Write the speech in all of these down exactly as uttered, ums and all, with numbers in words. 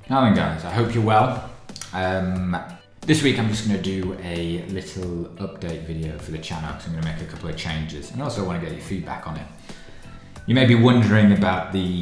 Now then guys, I hope you're well. Um, this week I'm just going to do a little update video for the channel because I'm going to make a couple of changes and also want to get your feedback on it. You may be wondering about the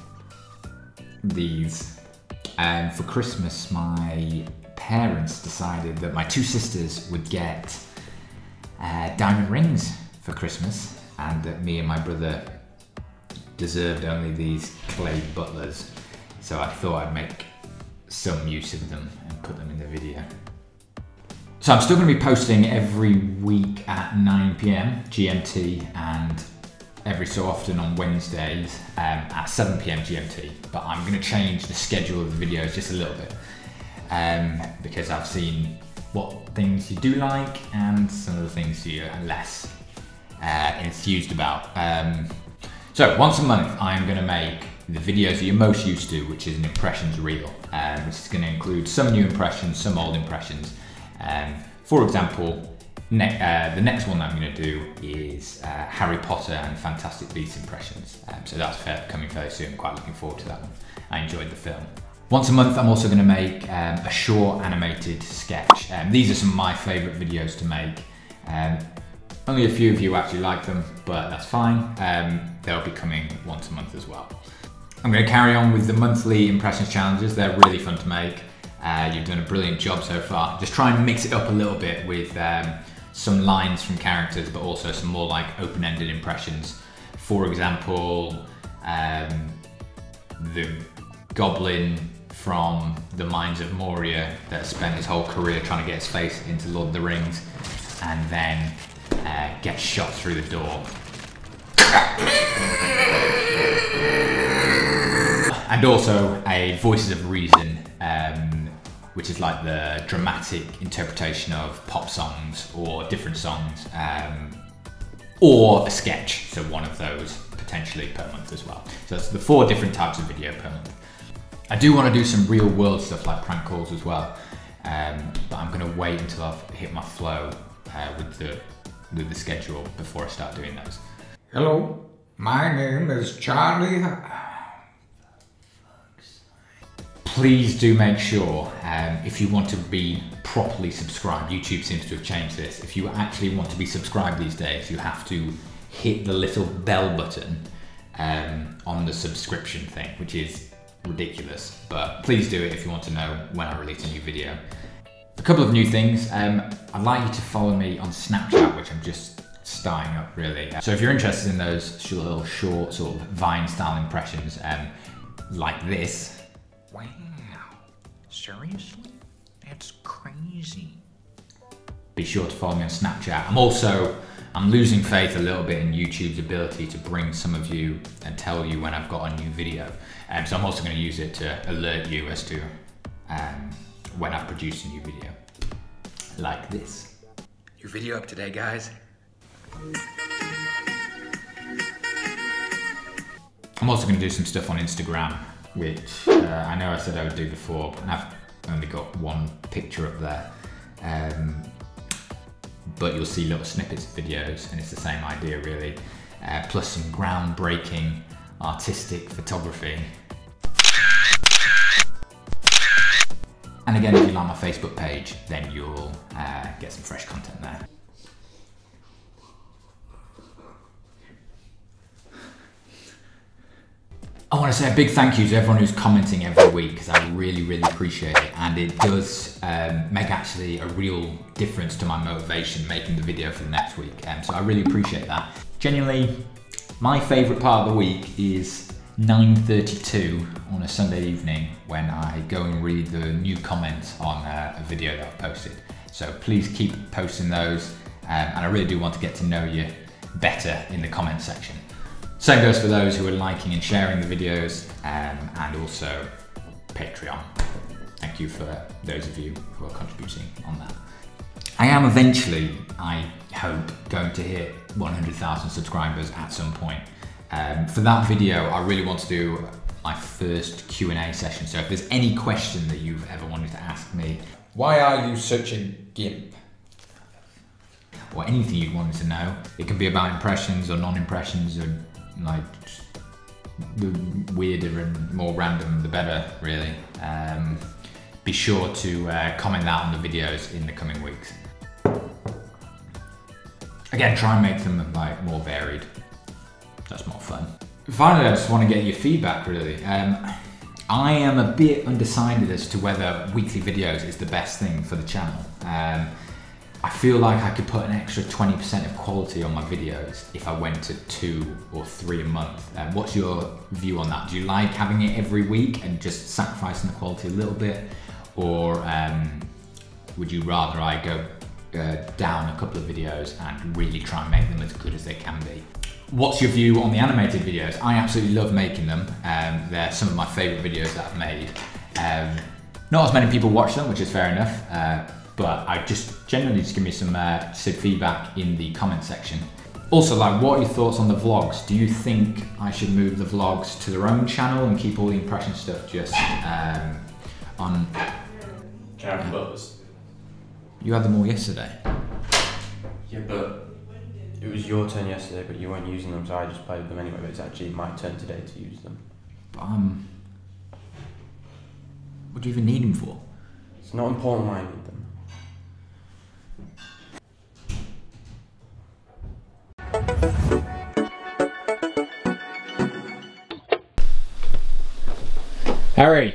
these. Um, for Christmas my parents decided that my two sisters would get uh, diamond rings for Christmas and that me and my brother deserved only these clay butlers. So I thought I'd make some use of them and put them in the video. So I'm still going to be posting every week at nine p m G M T and every so often on Wednesdays um, at seven p m G M T, but I'm going to change the schedule of the videos just a little bit um, because I've seen what things you do like and some of the things you're less uh, enthused about. Um, so once a month I'm going to make the videos that you're most used to, which is an impressions reel, um, which is going to include some new impressions, some old impressions. Um, for example, ne uh, the next one that I'm going to do is uh, Harry Potter and Fantastic Beasts impressions. Um, so that's fair, coming very soon. Quite looking forward to that one. I enjoyed the film. Once a month, I'm also going to make um, a short animated sketch. Um, these are some of my favourite videos to make. Um, only a few of you actually like them, but that's fine. Um, they'll be coming once a month as well. I'm going to carry on with the monthly impressions challenges. They're really fun to make. Uh, you've done a brilliant job so far. Just try and mix it up a little bit with um, some lines from characters, but also some more like open-ended impressions. For example, um, the goblin from the Mines of Moria that spent his whole career trying to get his face into Lord of the Rings and then uh, gets shot through the door. And also a Voices of Reason, um, which is like the dramatic interpretation of pop songs or different songs, um, or a sketch, so one of those potentially per month as well. So that's the four different types of video per month. I do want to do some real world stuff like prank calls as well, um, but I'm going to wait until I've hit my flow uh, with the with the schedule before I start doing those. Hello, my name is Charlie. Please do make sure, um, if you want to be properly subscribed, YouTube seems to have changed this, if you actually want to be subscribed these days, you have to hit the little bell button um, on the subscription thing, which is ridiculous, but please do it if you want to know when I release a new video. A couple of new things, um, I'd like you to follow me on Snapchat, which I'm just starting up really. So if you're interested in those little short sort of Vine style impressions, um, like this, Wow, seriously? That's crazy. be sure to follow me on Snapchat. I'm also, I'm losing faith a little bit in YouTube's ability to bring some of you and tell you when I've got a new video. Um, so I'm also going to use it to alert you as to um, when I've produced a new video. Like this. New video up today, guys. I'm also going to do some stuff on Instagram, which uh, I know I said I would do before, but I've only got one picture up there. Um, but you'll see little snippets of videos, and it's the same idea really, uh, plus some groundbreaking artistic photography. And again, if you like my Facebook page, then you'll uh, get some fresh content there. I want to say a big thank you to everyone who's commenting every week, because I really, really appreciate it. And it does um, make actually a real difference to my motivation making the video for the next week. Um, so I really appreciate that. Genuinely, my favourite part of the week is nine thirty-two on a Sunday evening when I go and read the new comments on uh, a video that I've posted. So please keep posting those. Um, and I really do want to get to know you better in the comment section. Same goes for those who are liking and sharing the videos, um, and also Patreon. Thank you for those of you who are contributing on that. I am eventually, I hope, going to hit one hundred thousand subscribers at some point. Um, for that video, I really want to do my first Q and A session. So if there's any question that you've ever wanted to ask me, Why are you such a gimp? or anything you wanted to know, it can be about impressions or non-impressions, or like, the weirder and more random the better, really. Um, be sure to uh, comment that on the videos in the coming weeks. Again, try and make them like more varied. That's more fun. Finally, I just want to get your feedback really. Um, I am a bit undecided as to whether weekly videos is the best thing for the channel. Um, I feel like I could put an extra twenty percent of quality on my videos if I went to two or three a month. Um, what's your view on that? Do you like having it every week and just sacrificing the quality a little bit? Or um, would you rather I go uh, down a couple of videos and really try and make them as good as they can be? What's your view on the animated videos? I absolutely love making them. Um, they're some of my favourite videos that I've made. Um, not as many people watch them, which is fair enough. Uh, But I just generally just give me some uh, some feedback in the comment section. Also, like, what are your thoughts on the vlogs? Do you think I should move the vlogs to their own channel and keep all the impression stuff just um, on? Can I have buzz? You had them all yesterday. Yeah, but it was your turn yesterday, but you weren't using them, so I just played with them anyway. But it's actually my turn today to use them. But um, what do you even need them for? It's not important why I need them. Harry.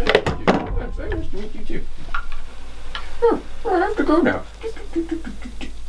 Very nice to meet you too. Oh, I have to go now.